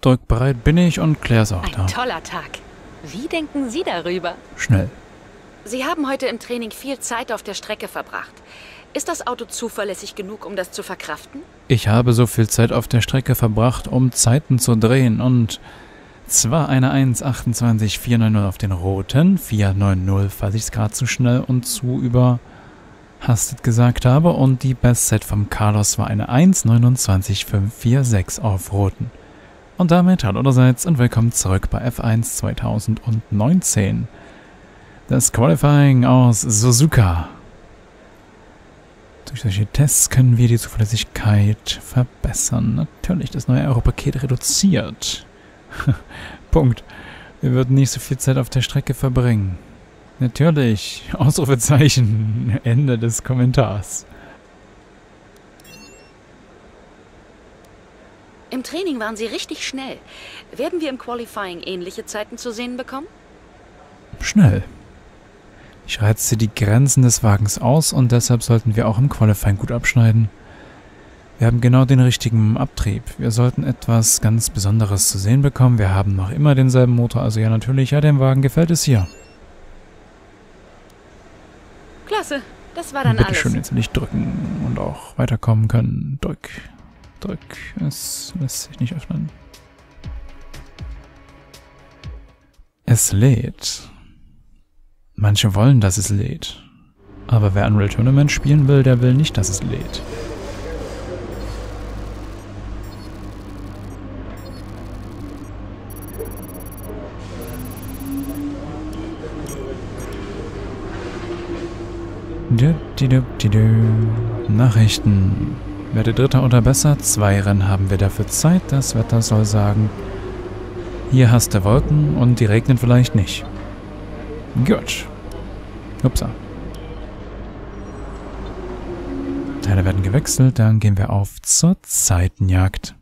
Drückbereit bin ich und Claire ist auch da. Ein toller Tag. Wie denken Sie darüber? Schnell. Sie haben heute im Training viel Zeit auf der Strecke verbracht. Ist das Auto zuverlässig genug, um das zu verkraften? Ich habe so viel Zeit auf der Strecke verbracht, um Zeiten zu drehen und zwar eine 1,28,490 auf den roten, 490, falls ich es gerade zu schnell und zu überhastet gesagt habe, und die Bestzeit vom Carlos war eine 1,29,546 auf roten. Und damit hallo allerseits und willkommen zurück bei F1 2019. Das Qualifying aus Suzuka. Durch solche Tests können wir die Zuverlässigkeit verbessern. Natürlich, das neue Aero-Paket reduziert. Punkt. Wir würden nicht so viel Zeit auf der Strecke verbringen. Natürlich. Ausrufezeichen. Ende des Kommentars. Im Training waren Sie richtig schnell. Werden wir im Qualifying ähnliche Zeiten zu sehen bekommen? Schnell. Ich reize die Grenzen des Wagens aus und deshalb sollten wir auch im Qualifying gut abschneiden. Wir haben genau den richtigen Abtrieb. Wir sollten etwas ganz Besonderes zu sehen bekommen. Wir haben noch immer denselben Motor, also ja natürlich, ja, dem Wagen gefällt es hier. Klasse, das war dann Bitte alles. schön jetzt nicht drücken und auch weiterkommen können. Drück. Es lässt sich nicht öffnen. Es lädt. Manche wollen, dass es lädt. Aber wer Unreal Tournament spielen will, der will nicht, dass es lädt. Nachrichten. Werde Dritter oder besser? 2 Rennen haben wir dafür Zeit. Das Wetter soll sagen, hier hast du Wolken und die regnen vielleicht nicht. Gut. Upsa. Teile werden gewechselt, dann gehen wir auf zur Zeitenjagd.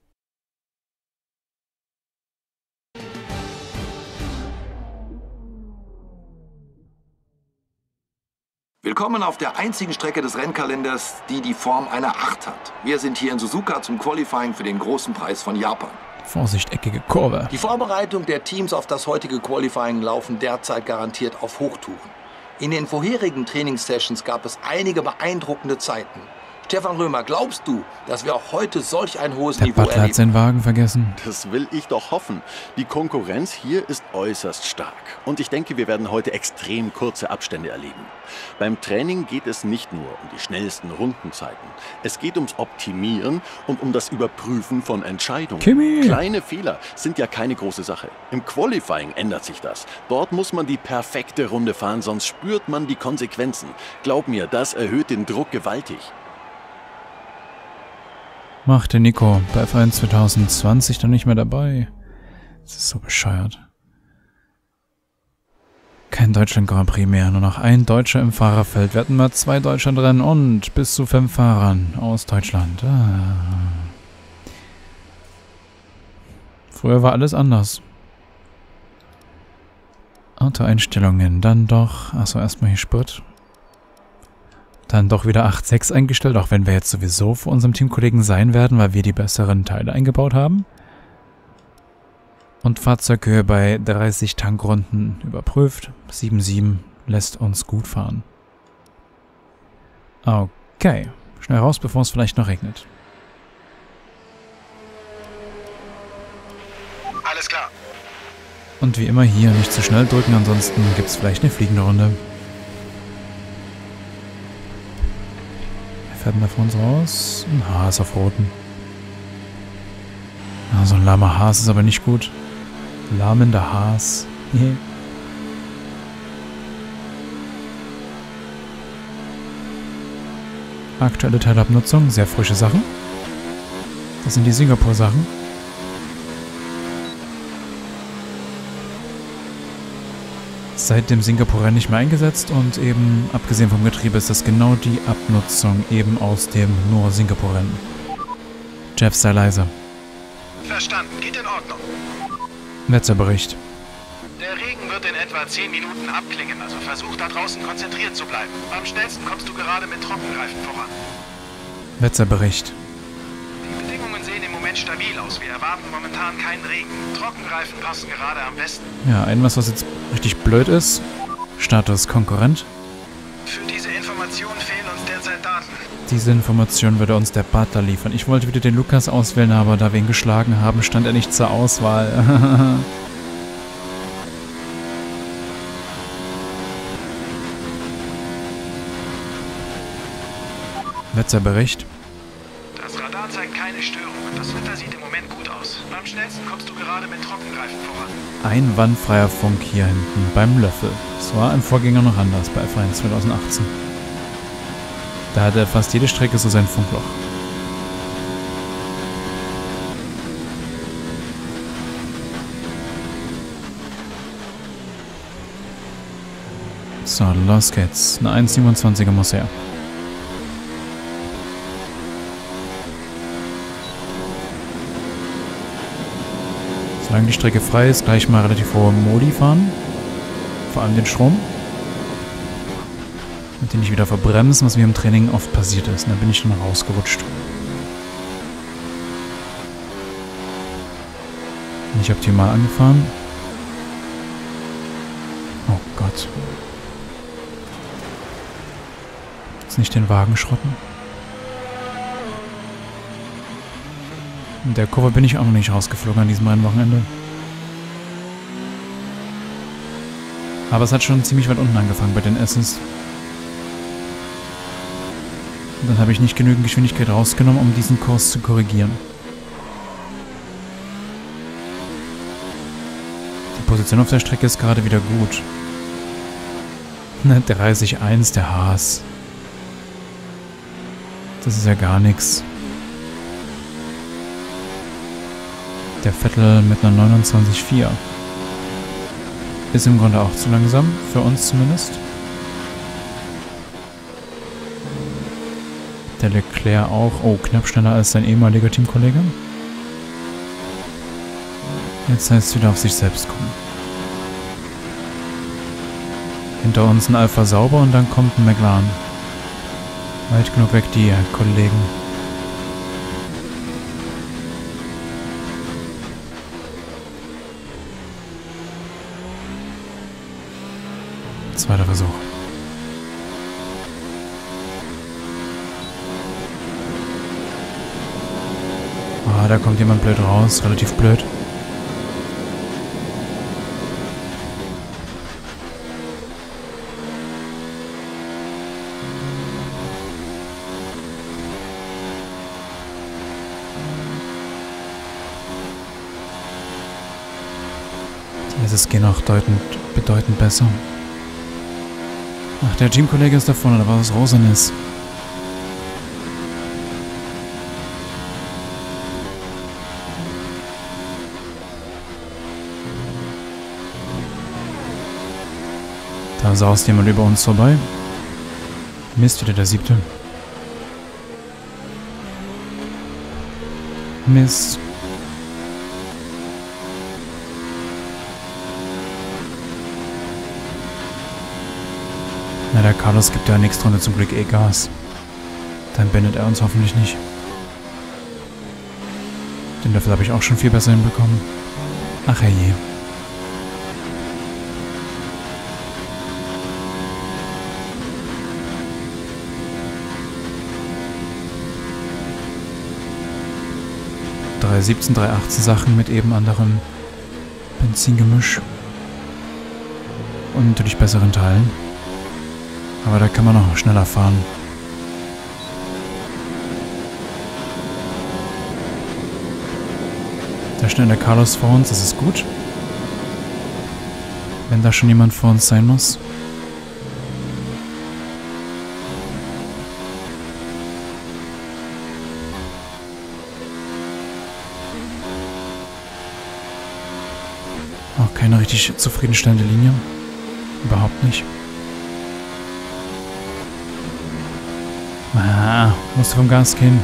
Willkommen auf der einzigen Strecke des Rennkalenders, die die Form einer 8 hat. Wir sind hier in Suzuka zum Qualifying für den großen Preis von Japan. Vorsicht, eckige Kurve. Die Vorbereitung der Teams auf das heutige Qualifying laufen derzeit garantiert auf Hochtouren. In den vorherigen Trainingssessions gab es einige beeindruckende Zeiten. Stefan Römer, glaubst du, dass wir auch heute solch ein hohes Der Niveau Butler hat seinen Wagen vergessen. Das will ich doch hoffen. Die Konkurrenz hier ist äußerst stark. Und ich denke, wir werden heute extrem kurze Abstände erleben. Beim Training geht es nicht nur um die schnellsten Rundenzeiten. Es geht ums Optimieren und um das Überprüfen von Entscheidungen. Kimi. Kleine Fehler sind ja keine große Sache. Im Qualifying ändert sich das. Dort muss man die perfekte Runde fahren, sonst spürt man die Konsequenzen. Glaub mir, das erhöht den Druck gewaltig. Machte Nico bei F1 2020 dann nicht mehr dabei. Das ist so bescheuert. Kein Deutschland Grand Prix mehr, nur noch ein Deutscher im Fahrerfeld. Wir hatten mal 2 Deutsche drin und bis zu 5 Fahrern aus Deutschland. Früher war alles anders. Autoeinstellungen, dann doch... Achso, erstmal hier Sprit. Dann doch wieder 8.6 eingestellt, auch wenn wir jetzt sowieso vor unserem Teamkollegen sein werden, weil wir die besseren Teile eingebaut haben. Und Fahrzeughöhe bei 30 Tankrunden überprüft. 7,7 lässt uns gut fahren. Okay, schnell raus, bevor es vielleicht noch regnet. Alles klar. Und wie immer hier nicht zu schnell drücken, ansonsten gibt es vielleicht eine fliegende Runde. Wer fährt denn da vor uns raus? Ein Haas auf Roten. Ah, so ein lahmer Haas ist aber nicht gut. Lahmender Haas. Aktuelle Teilabnutzung, sehr frische Sachen. Das sind die Singapur-Sachen. Seit dem Singapur-Rennen nicht mehr eingesetzt und eben, abgesehen vom Getriebe, ist das genau die Abnutzung eben aus dem nur Singapur-Rennen. Jeff, sei leise. Verstanden, geht in Ordnung. Wetterbericht. Der Regen wird in etwa 10 Minuten abklingen, also versuch da draußen konzentriert zu bleiben. Am schnellsten kommst du gerade mit Trockenreifen voran. Wetterbericht. Die Bedingungen sehen im Moment stabil aus. Wir erwarten momentan keinen Regen. Trockenreifen passen gerade am besten. Ja, was jetzt richtig blöd ist. Status Konkurrent. Für diese Information fehlen uns derzeit Daten. Diese Information würde uns der Butler liefern. Ich wollte wieder den Lukas auswählen, aber da wir ihn geschlagen haben, stand er nicht zur Auswahl. Wetterbericht. Das Radar zeigt keine Störung. Das Wetter sieht im Moment gut aus. Am schnellsten kommst du gerade mit Trockenreifen voran. Ein wandfreier Funk hier hinten beim Löffel. Das war im Vorgänger noch anders bei F1 2018. Da hatte fast jede Strecke so sein Funkloch. So, los geht's. Eine 1,27er muss her. Solange die Strecke frei ist, gleich mal relativ hohe Modi fahren. Vor allem den Strom. Mit dem nicht wieder verbremsen, was mir im Training oft passiert ist. Da bin ich dann rausgerutscht. Nicht optimal angefahren. Oh Gott. Jetzt nicht den Wagen schrotten. In der Kurve bin ich auch noch nicht rausgeflogen an diesem Rennwochenende. Aber es hat schon ziemlich weit unten angefangen bei den S's. Und dann habe ich nicht genügend Geschwindigkeit rausgenommen, um diesen Kurs zu korrigieren. Die Position auf der Strecke ist gerade wieder gut. 30-1, der Haas. Das ist ja gar nichts. Der Vettel mit einer 29,4. Ist im Grunde auch zu langsam, für uns zumindest. Der Leclerc auch. Oh, knapp schneller als sein ehemaliger Teamkollege. Jetzt heißt es wieder auf sich selbst kommen. Hinter uns ein Alpha Sauber und dann kommt ein McLaren. Weit genug weg, die Kollegen. Zweiter Versuch. Ah, da kommt jemand blöd raus. Relativ blöd. Die SSG noch bedeutend besser. Ach, der Teamkollege ist da vorne, da war was Rosanes. Da saust jemand über uns vorbei. Mist, wieder der 7. Mist. Na, der Carlos gibt ja nächste Runde zum Glück Gas. Dann bindet er uns hoffentlich nicht. Den Löffel habe ich auch schon viel besser hinbekommen. Ach herrje. Drei 17, 318 Sachen mit eben anderem Benzingemisch. Und natürlich besseren Teilen. Aber da kann man noch schneller fahren. Da schnell der Carlos vor uns, das ist gut. Wenn da schon jemand vor uns sein muss. Auch keine richtig zufriedenstellende Linie. Überhaupt nicht. Ah, musst du vom Gas gehen.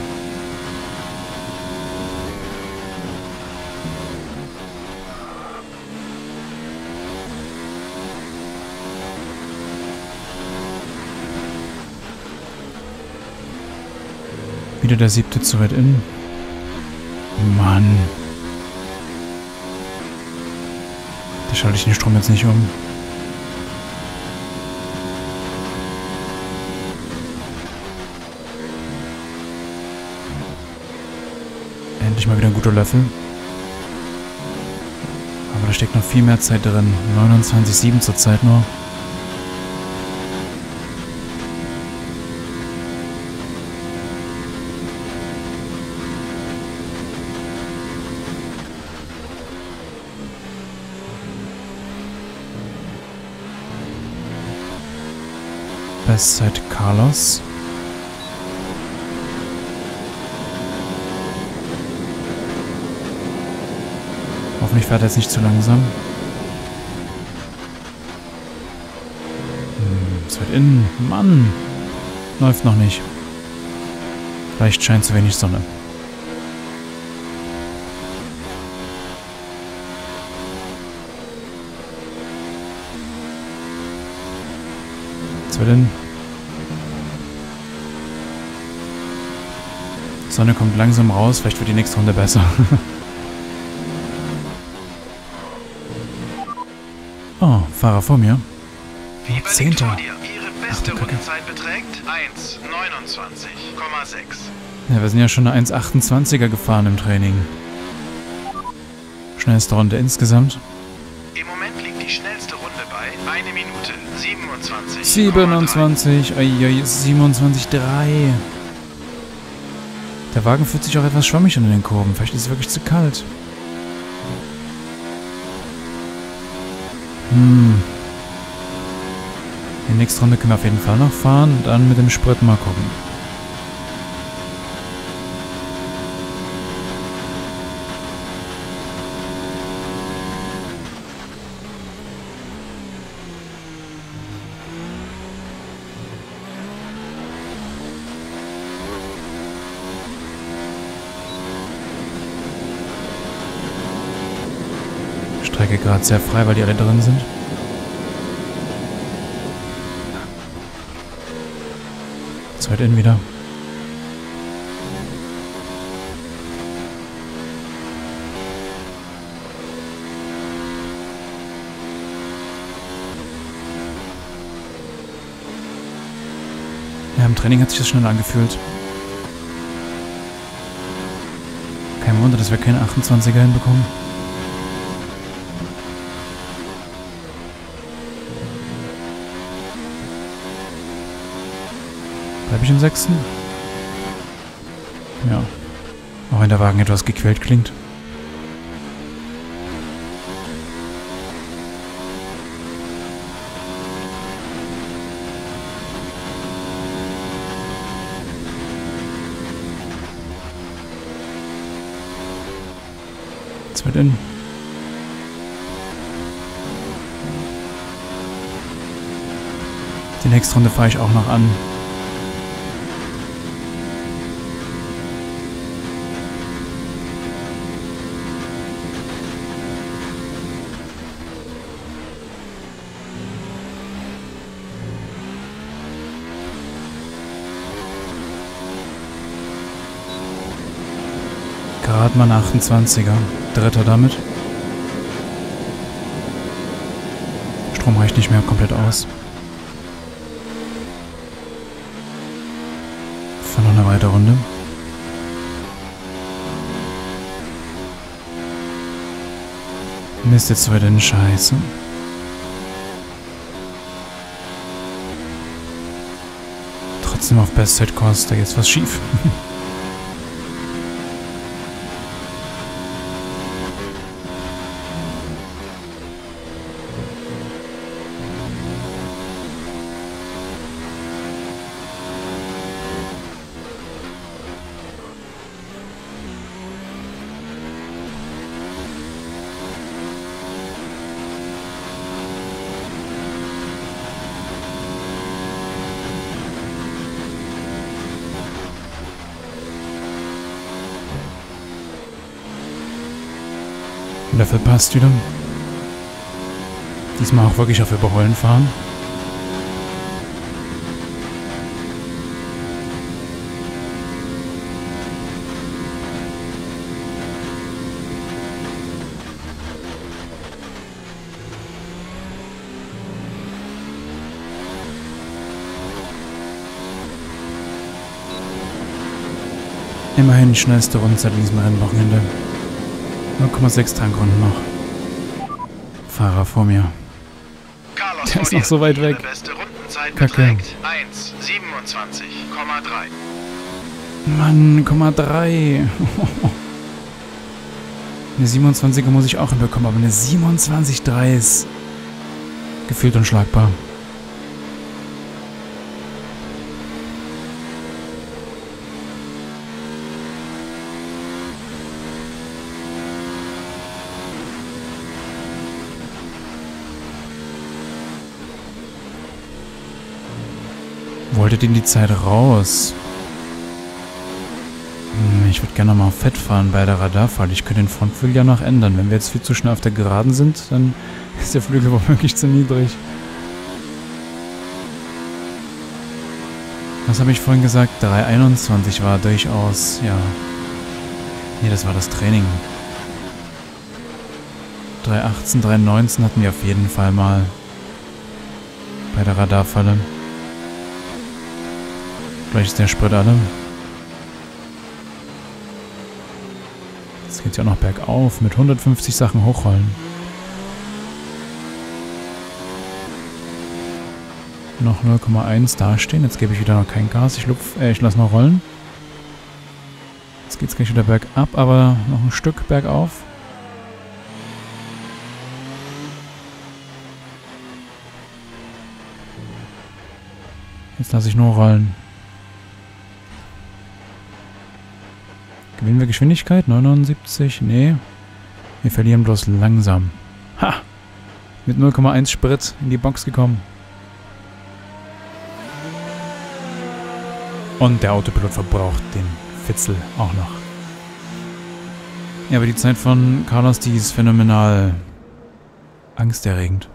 Wieder der 7. zu weit in. Mann. Da schalte ich den Strom jetzt nicht um. Endlich mal wieder ein guter Löffel. Aber da steckt noch viel mehr Zeit drin. 29,7 zur Zeit nur. Bestzeit Carlos. Hoffentlich fährt er jetzt nicht zu langsam. Es wird innen. Mann! Läuft noch nicht. Vielleicht scheint zu wenig Sonne. Es wird innen. Die Sonne kommt langsam raus. Vielleicht wird die nächste Runde besser. Oh, Fahrer vor mir. Lieber Zehnter. Victoria, Ihre beste Rundenzeit beträgt 1,29,6. Ja, wir sind ja schon eine 1,28er gefahren im Training. Schnellste Runde insgesamt. Im Moment liegt die schnellste Runde bei 1 Minute 27. 27, 27,3. Der Wagen fühlt sich auch etwas schwammig unter den Kurven. Vielleicht ist es wirklich zu kalt. Die nächste Runde können wir auf jeden Fall noch fahren. Dann mit dem Sprit mal gucken. Strecke gerade sehr frei, weil die alle drin sind. Zweit innen wieder. Ja, im Training hat sich das schnell angefühlt. Kein Wunder, dass wir keine 28er hinbekommen. Bleib ich im 6.? Ja. Auch wenn der Wagen etwas gequält klingt. Jetzt wird in. Die nächste Runde fahre ich auch noch an. Gerade mal ein 28er. Dritter damit. Strom reicht nicht mehr komplett aus. Für noch eine weitere Runde. Mist, jetzt wieder eine Scheiße. Trotzdem auf Bestzeit-Kurs, da geht's was schief. Löffel passt wieder. Diesmal auch wirklich auf Überholen fahren. Immerhin schnellste Rundenzeit in diesem Rennwochenende. 0,6 Tankrunden noch. Fahrer vor mir. Carlos Der ist noch so weit weg. Beste Rundenzeit Kacke. beträgt 1,27,3. Mann, 0,3. Eine 27er muss ich auch hinbekommen, aber eine 27,3 ist gefühlt unschlagbar. Wolltet ihr in die Zeit raus? Ich würde gerne mal auf Fett fahren bei der Radarfahrt. Ich könnte den Frontflügel ja noch ändern. Wenn wir jetzt viel zu schnell auf der Geraden sind, dann ist der Flügel womöglich zu niedrig. Was habe ich vorhin gesagt? 3,21 war durchaus, ja. Nee, das war das Training. 3,18, 3,19 hatten wir auf jeden Fall mal bei der Radarfalle. Vielleicht ist der Sprit alle. Jetzt geht es ja noch bergauf mit 150 Sachen hochrollen. Noch 0,1 dastehen. Jetzt gebe ich wieder noch kein Gas. Ich lasse noch rollen. Jetzt geht es gleich wieder bergab, aber noch ein Stück bergauf. Jetzt lasse ich nur rollen. Gewinnen wir Geschwindigkeit? 79? Nee. Wir verlieren bloß langsam. Ha! Mit 0,1 Sprit in die Box gekommen. Und der Autopilot verbraucht den Fitzel auch noch. Ja, aber die Zeit von Carlos, die ist phänomenal angsterregend.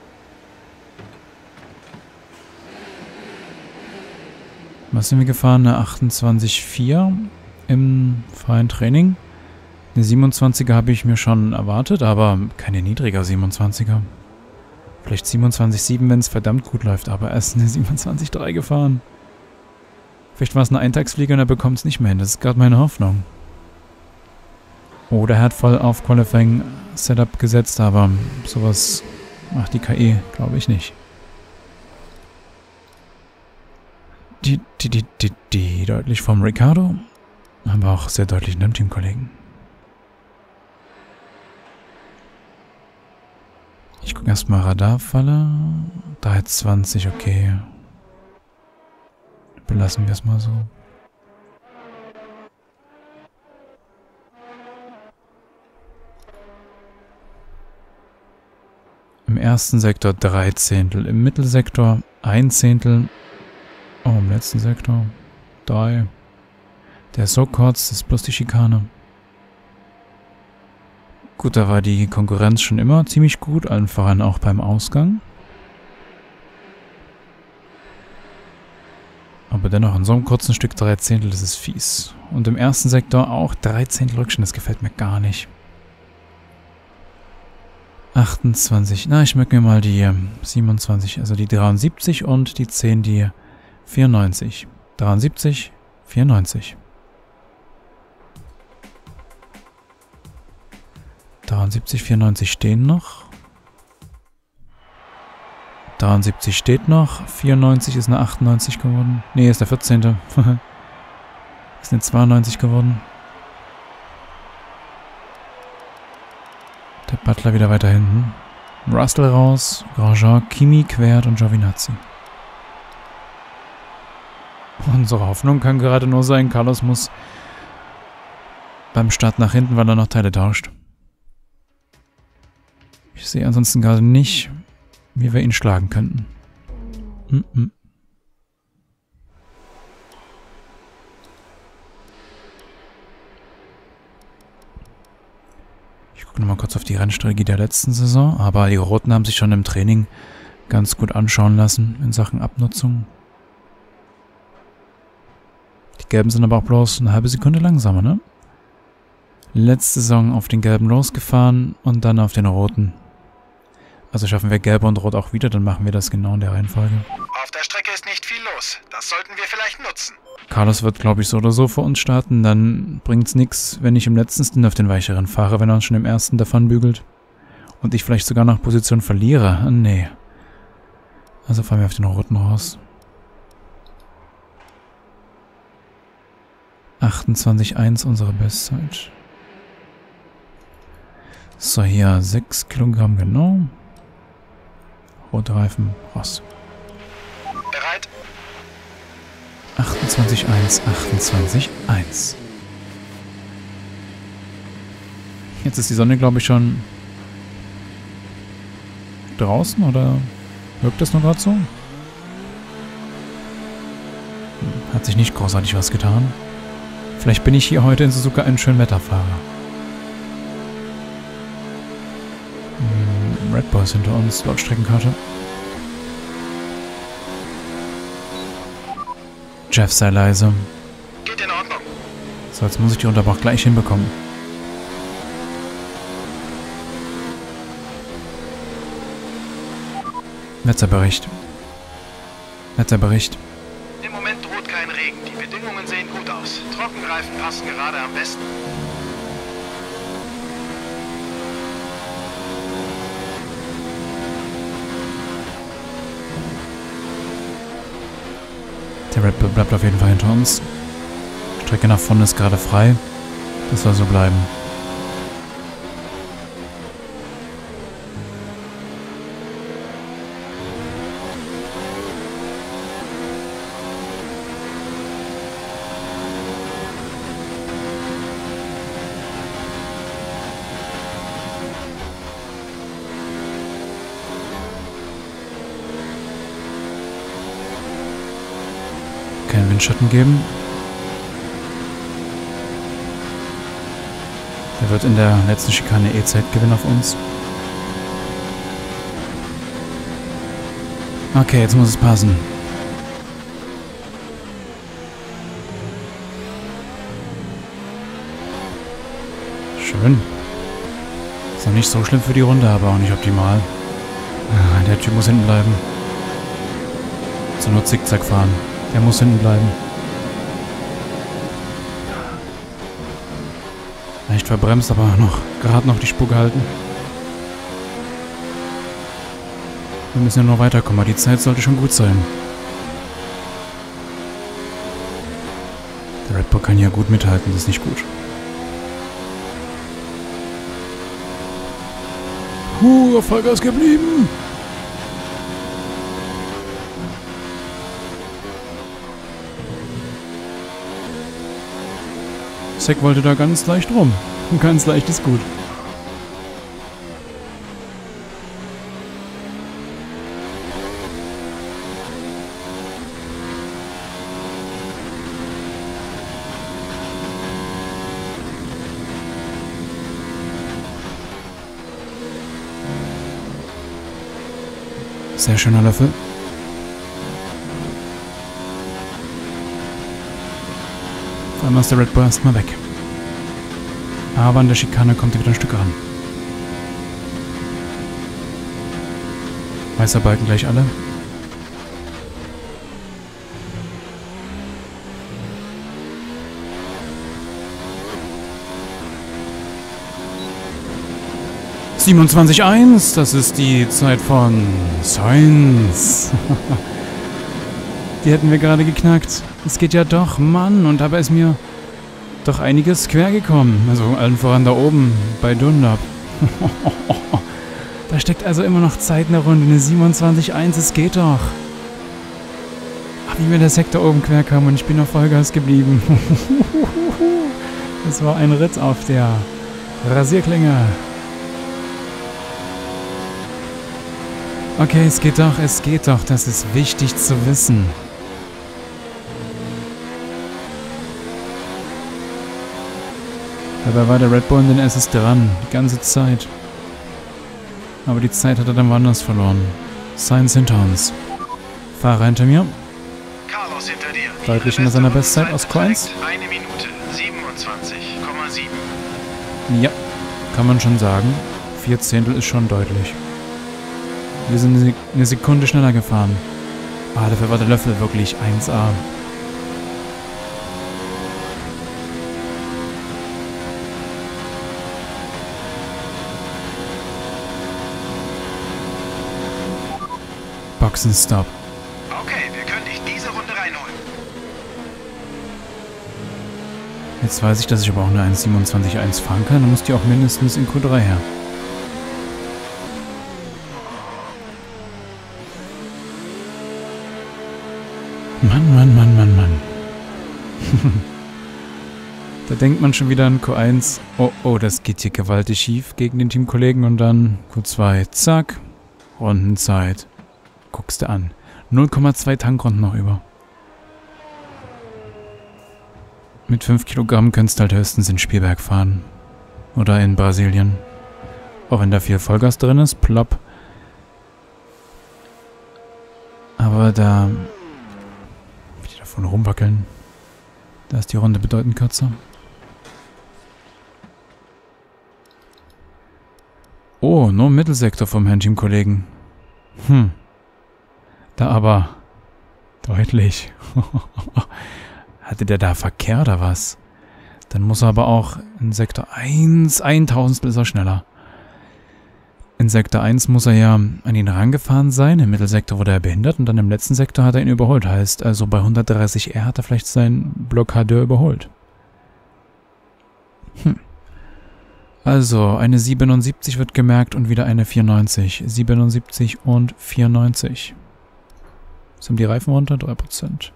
Was sind wir gefahren? Eine 28,4 im freien Training. Eine 27er habe ich mir schon erwartet, aber keine niedriger 27er. Vielleicht 27,7, wenn es verdammt gut läuft, aber erst eine 27,3 gefahren. Vielleicht war es eine Eintagsfliege und er bekommt es nicht mehr hin. Das ist gerade meine Hoffnung. Oder er hat voll auf Qualifying Setup gesetzt, aber sowas macht die KI, glaube ich, nicht. Die deutlich vom Ricardo, aber auch sehr deutlich in dem Teamkollegen. Ich gucke erstmal Radarfalle. 320, okay. Belassen wir es mal so. Im ersten Sektor 3 Zehntel, im Mittelsektor 1 Zehntel. Oh, im letzten Sektor 3. Der ist so kurz, das ist bloß die Schikane. Gut, da war die Konkurrenz schon immer ziemlich gut, allen voran auch beim Ausgang. Aber dennoch in so einem kurzen Stück 3 Zehntel, das ist fies. Und im ersten Sektor auch 3 Zehntel Rückstand, das gefällt mir gar nicht. 28, na, ich merke mir mal die 27, also die 73 und die 10, die 94. 73, 94. 73, 94 stehen noch. 73 steht noch. 94 ist eine 98 geworden. Nee, ist der 14. Ist eine 92 geworden. Der Butler wieder weiter hinten. Russell raus. Grosjean, Kimi quert und Giovinazzi. Unsere Hoffnung kann gerade nur sein, Carlos muss beim Start nach hinten, weil er noch Teile tauscht. Ich sehe ansonsten gerade nicht, wie wir ihn schlagen könnten. Ich gucke nochmal kurz auf die Rennstrategie der letzten Saison, aber die Roten haben sich schon im Training ganz gut anschauen lassen in Sachen Abnutzung. Die Gelben sind aber auch bloß eine halbe Sekunde langsamer, ne? Letzte Saison auf den Gelben losgefahren und dann auf den Roten. Also schaffen wir Gelb und Rot auch wieder, dann machen wir das genau in der Reihenfolge. Auf der Strecke ist nicht viel los. Das sollten wir vielleicht nutzen. Carlos wird, glaube ich, so oder so vor uns starten. Dann bringt's nix, wenn ich im letzten Stint auf den weicheren fahre, wenn er uns schon im ersten davonbügelt. Und ich vielleicht sogar noch Position verliere. Nee. Also fahren wir auf den roten raus. 28,1 unsere Bestzeit. So, hier 6 Kilogramm genau. Rote Reifen raus. Bereit? 28,1, 28,1. Jetzt ist die Sonne, glaube ich, schon draußen, oder wirkt das nur gerade so? Hat sich nicht großartig was getan. Vielleicht bin ich hier heute in Suzuka ein Schönwetterfahrer. Red Bull ist hinter uns, laut Streckenkarte. Jeff, sei leise. Geht in Ordnung. So, jetzt muss ich die Unterbach gleich hinbekommen. Wetterbericht. Wetterbericht. Im Moment droht kein Regen. Die Bedingungen sehen gut aus. Trockenreifen passen gerade am besten. Der Red Bull bleibt auf jeden Fall hinter uns. Die Strecke nach vorne ist gerade frei. Das soll so bleiben. Keinen Windschatten geben. Der wird in der letzten Schikane Zeit gewinnen auf uns. Okay, jetzt muss es passen. Schön. Ist noch nicht so schlimm für die Runde, aber auch nicht optimal. Der Typ muss hinten bleiben. Zur Not Zickzack fahren. Der muss hinten bleiben. Leicht verbremst, aber gerade noch die Spur gehalten. Wir müssen ja noch weiterkommen, aber die Zeit sollte schon gut sein. Der Red Bull kann ja gut mithalten, das ist nicht gut. Auf Vollgas geblieben! Zack wollte da ganz leicht rum. Ganz leicht ist gut. Sehr schöner Löffel. Vor allem ist der Red Bull erstmal weg. Aber an der Schikane kommt er wieder ein Stück ran. Weißer Balken gleich alle. (27,1), das ist die Zeit von Sainz. Die hätten wir gerade geknackt. Es geht ja doch, Mann. Und dabei ist mir doch einiges quer gekommen. Also allen voran da oben bei Dunlop. Da steckt also immer noch Zeit in der Runde. Eine 27,1, es geht doch. Ach, wie mir der Sektor oben quer kam und ich bin auf Vollgas geblieben. Das war ein Ritt auf der Rasierklinge. Okay, es geht doch. Das ist wichtig zu wissen. Dabei war der Red Bull in den S's dran, die ganze Zeit. Aber die Zeit hat er dann woanders verloren. Sainz hinter uns. Fahrer hinter mir. Carlos hinter dir. Deutlich hinter seiner Bestzeit aus Q1. 1 Minute 27,7. Ja, kann man schon sagen. 4 Zehntel ist schon deutlich. Wir sind eine Sekunde schneller gefahren. Ah, dafür war der Löffel wirklich 1A. Boxenstopp. Okay, wir können dich diese Runde reinholen. Jetzt weiß ich, dass ich aber auch eine 1,27,1 fahren kann. Dann muss die auch mindestens in Q3 her. Mann. Da denkt man schon wieder an Q1. Oh, das geht hier gewaltig schief gegen den Teamkollegen. Und dann Q2, zack. Rundenzeit. Guckst du an. 0,2 Tankrunden noch über. Mit 5 Kilogramm könntest du halt höchstens in Spielberg fahren. Oder in Brasilien. Auch wenn da viel Vollgas drin ist, plopp. Aber da... wie die davon rumwackeln. Da ist die Runde bedeutend kürzer. Oh, nur im Mittelsektor vom Herrn Teamkollegen. Da aber... deutlich. Hatte der da Verkehr oder was? Dann muss er aber auch in Sektor 1, 1000 ist er schneller. In Sektor 1 muss er ja an ihn rangefahren sein, im Mittelsektor wurde er behindert und dann im letzten Sektor hat er ihn überholt. Heißt, also bei 130R hat er vielleicht seinen Blockadeur überholt. Also, eine 77 wird gemerkt und wieder eine 94. 77 und 94. Sind die Reifen runter? 3%.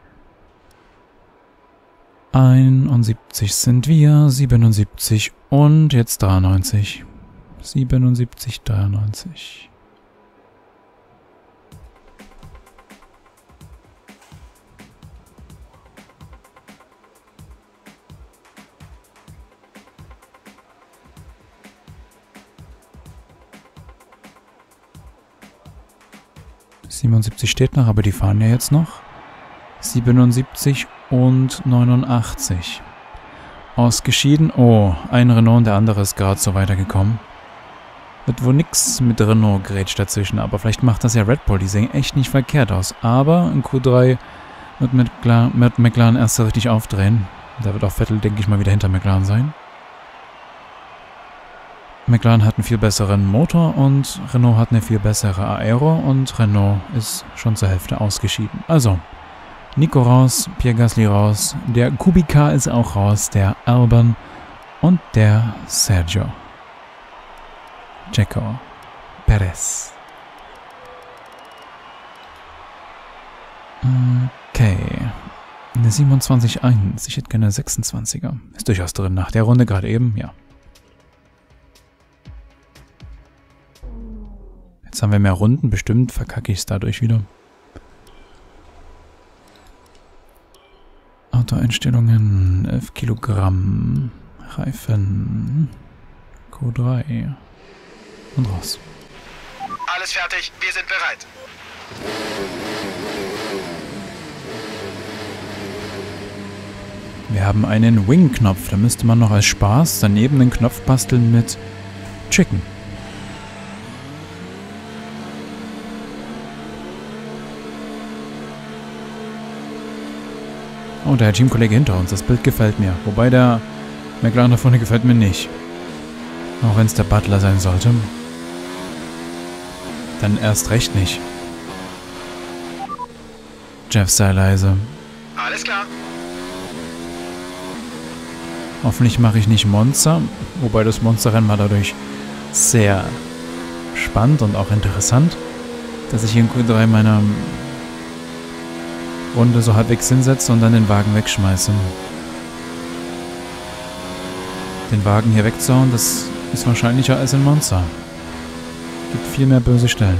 71 sind wir, 77 und jetzt 93. 77, 93. ...77 steht noch, aber die fahren ja jetzt noch. 77 und 89. Ausgeschieden. Oh, ein Renault und der andere ist gerade so weitergekommen. Wird wohl nix mit Renault grätscht dazwischen, aber vielleicht macht das ja Red Bull. Die sehen echt nicht verkehrt aus. Aber in Q3 wird McLaren erst so richtig aufdrehen. Da wird auch Vettel, denke ich mal, wieder hinter McLaren sein. McLaren hat einen viel besseren Motor und Renault hat eine viel bessere Aero und Renault ist schon zur Hälfte ausgeschieden. Also, Nico raus, Pierre Gasly raus, der Kubica ist auch raus, der Albon und der Sergio. Checo Perez. Okay. Eine 27,1. Ich hätte gerne eine 26er. Ist durchaus drin nach der Runde gerade eben, ja. Jetzt haben wir mehr Runden. Bestimmt verkacke ich es dadurch wieder. Autoeinstellungen. 11 Kilogramm. Reifen. Q3. Und raus. Alles fertig, wir sind bereit. Wir haben einen Wing-Knopf. Da müsste man noch als Spaß daneben einen Knopf basteln mit Chicken. Oh, der Teamkollege hinter uns. Das Bild gefällt mir. Wobei der McLaren da vorne gefällt mir nicht. Auch wenn es der Butler sein sollte. Dann erst recht nicht. Jeff, sei leise. Alles klar. Hoffentlich mache ich nicht Monster. Wobei das Monsterrennen war dadurch sehr spannend und auch interessant, dass ich hier in Q3 meiner Runde so halbwegs hinsetze und dann den Wagen wegschmeiße. Den Wagen hier wegzuhauen, das ist wahrscheinlicher als ein Monster. Gibt viel mehr böse Stellen.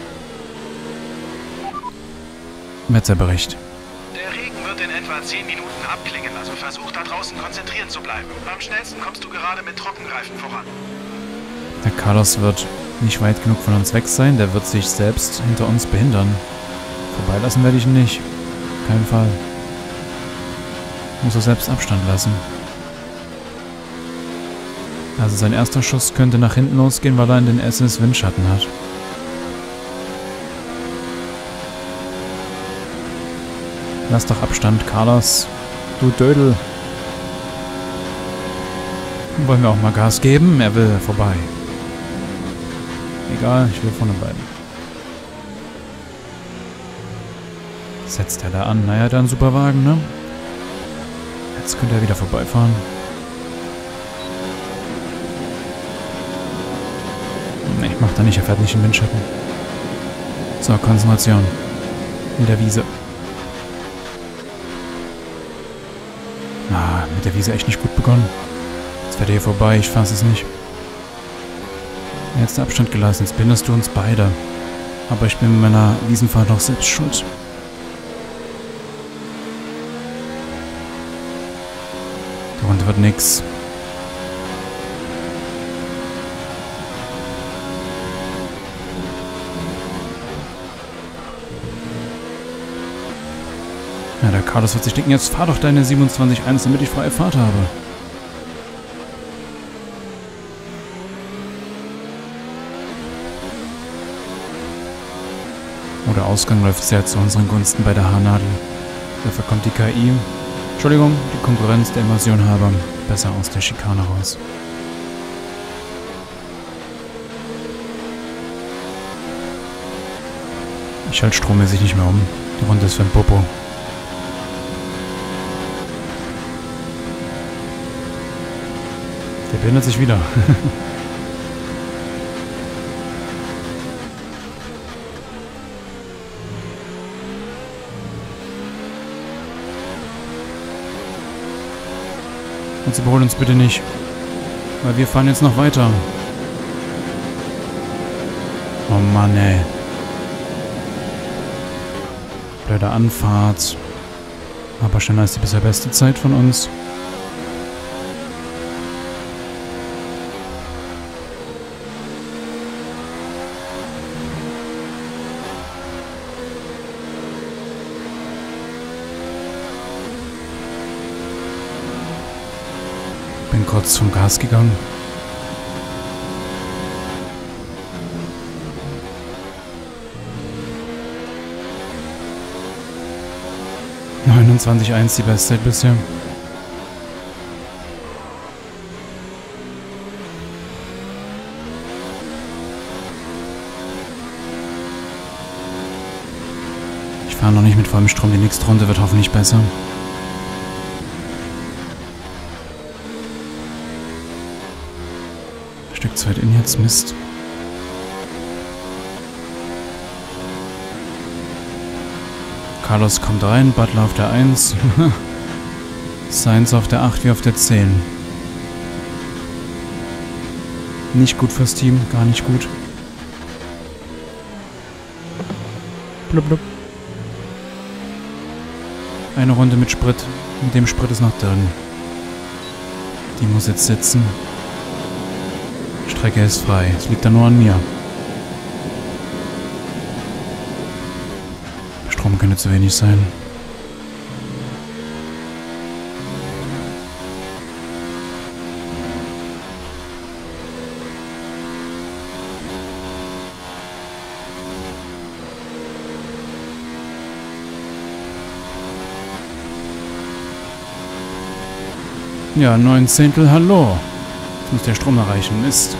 Wetterbericht. Der Regen wird in etwa 10 Minuten abklingen, also versuch da draußen konzentriert zu bleiben. Am schnellsten kommst du gerade mit Trockenreifen voran. Der Carlos wird nicht weit genug von uns weg sein, der wird sich selbst hinter uns behindern. Vorbeilassen werde ich ihn nicht. Keinen Fall. Muss er selbst Abstand lassen. Also sein erster Schuss könnte nach hinten losgehen, weil er in den SS Windschatten hat. Lass doch Abstand, Carlos. Du Dödel. Wollen wir auch mal Gas geben? Er will vorbei. Egal, ich will vorne bleiben. Setzt er da an? Naja, dann super Wagen, ne? Jetzt könnte er wieder vorbeifahren. Ne, macht er nicht. Er fährt nicht im Windschatten. So, Konzentration. In der Wiese. Ah, mit der Wiese echt nicht gut begonnen. Jetzt fährt er hier vorbei. Ich fasse es nicht. Jetzt Abstand gelassen. Jetzt bindest du uns beide. Aber ich bin mit meiner Wiesenfahrt auch selbst schuld. Die Runde wird nix. Ja, der Carlos wird sich denken, jetzt fahr doch deine 27.1, damit ich freie Fahrt habe. Oh, der Ausgang läuft sehr zu unseren Gunsten bei der Haarnadel. Dafür kommt die KI, Entschuldigung, die Konkurrenz der Invasion halber, besser aus der Schikane raus. Ich halte strommäßig nicht mehr um. Die Runde ist für ein Popo. Der behindert sich wieder. Jetzt überholen uns bitte nicht. Weil wir fahren jetzt noch weiter. Oh Mann, ey. Blöde Anfahrt. Aber schneller ist die bisher beste Zeit von uns. Bin kurz zum Gas gegangen. (29.1) die Bestzeit bisher. Ich fahre noch nicht mit vollem Strom. Die nächste Runde wird hoffentlich besser. Stück Zeit in jetzt, Mist. Carlos kommt rein, Butler auf der 1. Sainz auf der 8 wie auf der 10. Nicht gut fürs Team, gar nicht gut. Blub, blub. Eine Runde mit Sprit. Mit dem Sprit ist noch drin. Die muss jetzt sitzen. Strecke ist frei. Es liegt dann nur an mir. Strom könnte zu wenig sein. Ja, 19. Hallo. Jetzt muss der Strom erreichen. Mist.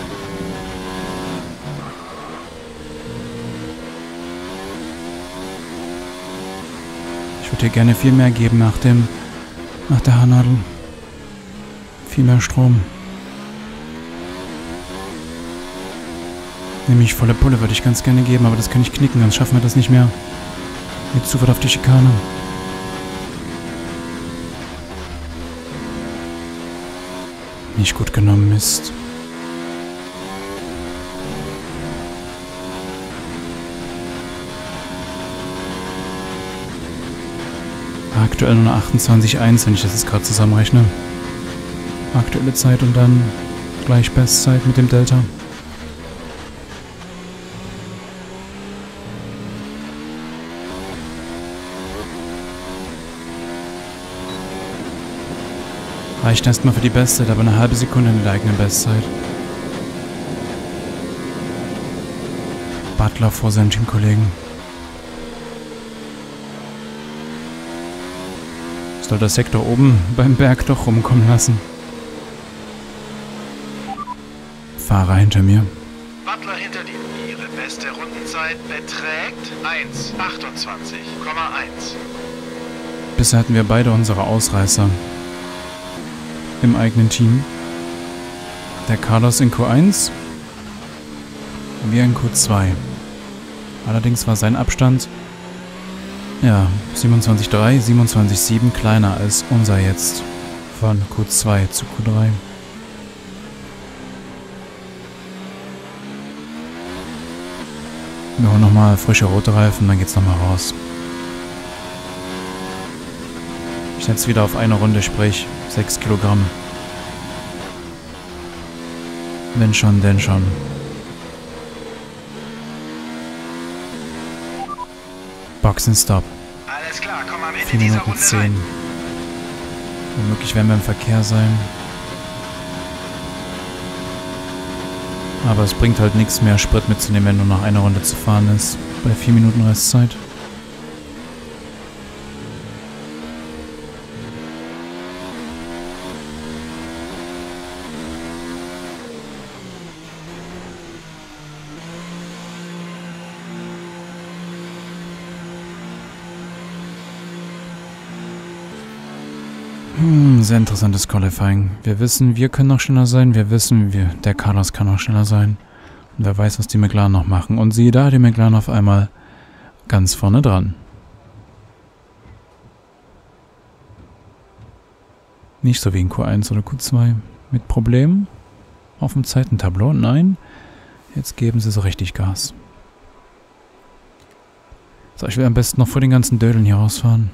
Ich würde dir gerne viel mehr geben nach der Haarnadel. Viel mehr Strom. Nämlich volle Pulle würde ich ganz gerne geben, aber das kann ich knicken, sonst schaffen wir das nicht mehr. Mit Zufahrt auf die Schikane. Nicht gut genommen, Mist. Aktuell nur 28.1, wenn ich das jetzt gerade zusammenrechne. Aktuelle Zeit und dann gleich Bestzeit mit dem Delta. Reicht erstmal für die Bestzeit, aber eine halbe Sekunde in der eigenen Bestzeit. Butler vor seinen Teamkollegen. Soll das Sektor oben beim Berg doch rumkommen lassen. Fahrer hinter mir. Butler hinter dir. Ihre beste Rundenzeit beträgt 1,28,1. Bisher hatten wir beide unsere Ausreißer im eigenen Team. Der Carlos in Q1, wir in Q2. Allerdings war sein Abstand, ja, 27,3, 27,7 kleiner als unser jetzt von Q2 zu Q3. Wir holen nochmal frische rote Reifen, dann geht's nochmal raus. Ich setze wieder auf eine Runde, sprich 6 Kilogramm. Wenn schon, denn schon. Boxenstopp. Alles klar, komm am Ende 4 dieser Minuten Runde 10. rein. Womöglich werden wir im Verkehr sein. Aber es bringt halt nichts mehr, Sprit mitzunehmen, wenn nur noch eine Runde zu fahren ist. Bei 4 Minuten Restzeit. Sehr interessantes Qualifying. Wir wissen, wir können noch schneller sein. Wir wissen, der Carlos kann noch schneller sein. Und wer weiß, was die McLaren noch machen. Und siehe da, die McLaren auf einmal ganz vorne dran. Nicht so wie in Q1 oder Q2. Mit Problemen auf dem Zeitentableau. Nein, jetzt geben sie so richtig Gas. So, ich will am besten noch vor den ganzen Dödeln hier rausfahren.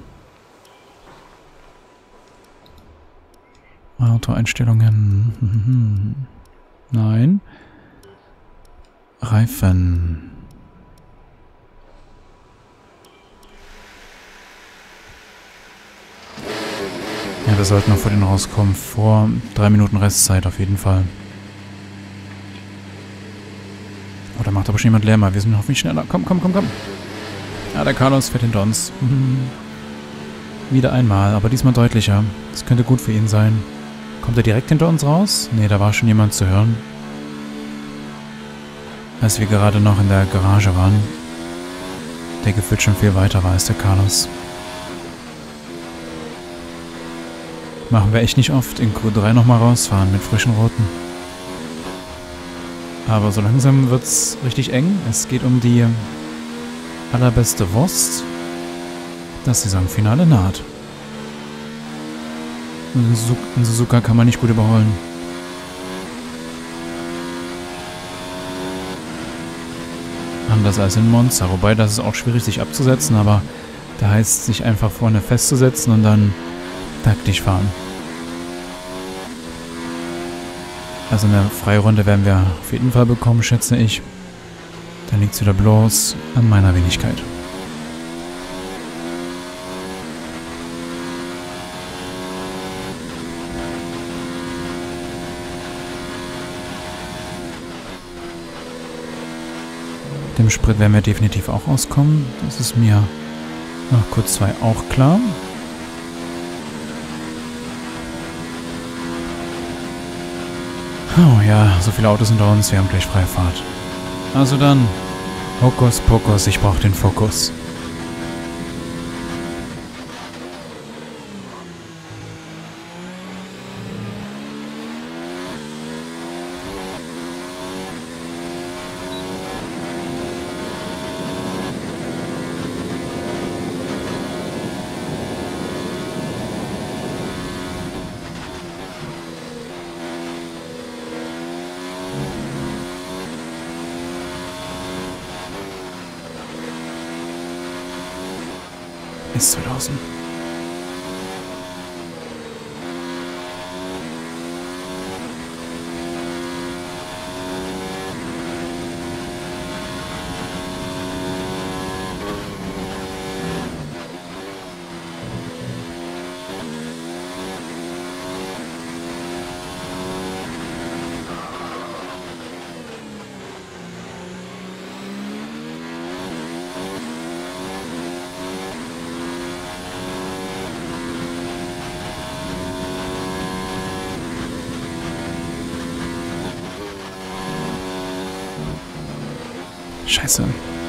Autoeinstellungen. Nein. Reifen. Ja, wir sollten noch vor den rauskommen. Vor 3 Minuten Restzeit auf jeden Fall. Oh, da macht aber schon jemand Lärm. Wir sind hoffentlich schneller. Komm. Ja, der Carlos fährt hinter uns. Wieder einmal, aber diesmal deutlicher. Das könnte gut für ihn sein. Kommt er direkt hinter uns raus? Ne, da war schon jemand zu hören. Als wir gerade noch in der Garage waren. Der gefühlt schon viel weiter war als der Carlos. Machen wir echt nicht oft. In Q3 nochmal rausfahren mit frischen Roten. Aber so langsam wird's richtig eng. Es geht um die allerbeste Wurst. Das Saisonfinale naht. In Suzuka kann man nicht gut überholen. Anders als in Monza. Wobei, das ist auch schwierig, sich abzusetzen, aber da heißt es, sich einfach vorne festzusetzen und dann taktisch fahren. Also eine Freirunde werden wir auf jeden Fall bekommen, schätze ich. Dann liegt es wieder bloß an meiner Wenigkeit. Dem Sprit werden wir definitiv auch auskommen. Das ist mir nach Q2 auch klar. Oh ja, so viele Autos hinter uns, wir haben gleich freie Fahrt. Also dann, Hokus Pokus, ich brauche den Fokus. Ist 2000. Scheiße.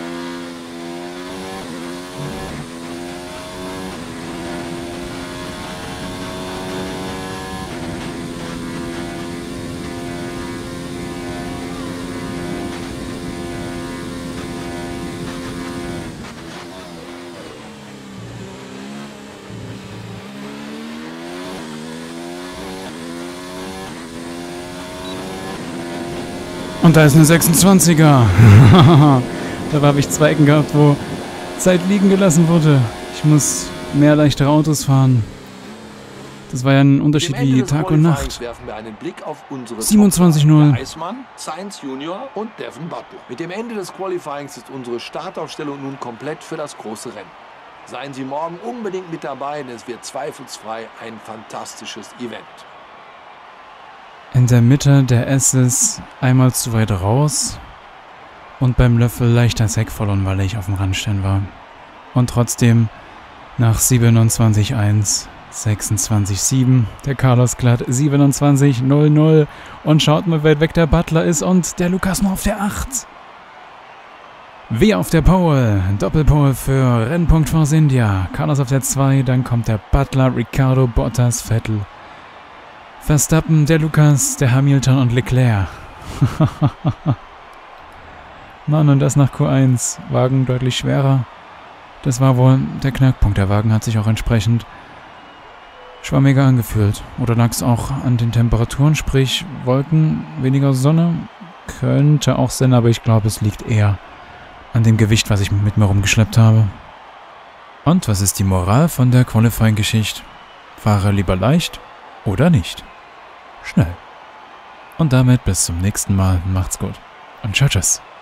Und da ist eine 26er. Da habe ich 2 Ecken gehabt, wo Zeit liegen gelassen wurde. Ich muss mehr leichtere Autos fahren. Das war ja ein Unterschied wie Tag und Nacht. 27:0. Eismann, Sainz Junior und Devin Butler. Mit dem Ende des Qualifyings ist unsere Startaufstellung nun komplett für das große Rennen. Seien Sie morgen unbedingt mit dabei, denn es wird zweifelsfrei ein fantastisches Event. In der Mitte der S's einmal zu weit raus und beim Löffel leicht das Heck verloren, weil ich auf dem Randstein war. Und trotzdem nach 27:1, 26:7, der Carlos glatt 27:00 und schaut mal, wie weit weg der Butler ist und der Lukas nur auf der 8. Wir auf der Pole, Doppelpole für Rennpunkt Force India, Carlos auf der 2, dann kommt der Butler, Ricciardo, Bottas, Vettel. Verstappen, der Lukas, der Hamilton und Leclerc. Mann, und das nach Q1. Wagen deutlich schwerer. Das war wohl der Knackpunkt. Der Wagen hat sich auch entsprechend schwammiger angefühlt. Oder lag es auch an den Temperaturen, sprich Wolken, weniger Sonne? Könnte auch sein, aber ich glaube, es liegt eher an dem Gewicht, was ich mit mir rumgeschleppt habe. Und was ist die Moral von der Qualifying-Geschichte? Fahre lieber leicht oder nicht. Schnell. Und damit bis zum nächsten Mal. Macht's gut. Und ciao, tschüss.